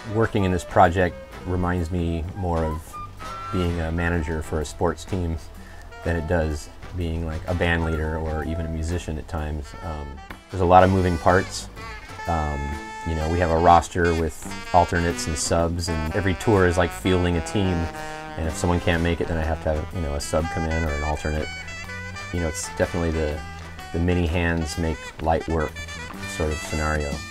Working in this project reminds me more of being a manager for a sports team than it does being like a band leader or even a musician at times. There's a lot of moving parts. You know, we have a roster with alternates and subs, and every tour is like fielding a team, and if someone can't make it, then I have to have, you know, a sub come in or an alternate. You know, it's definitely the many hands make light work sort of scenario.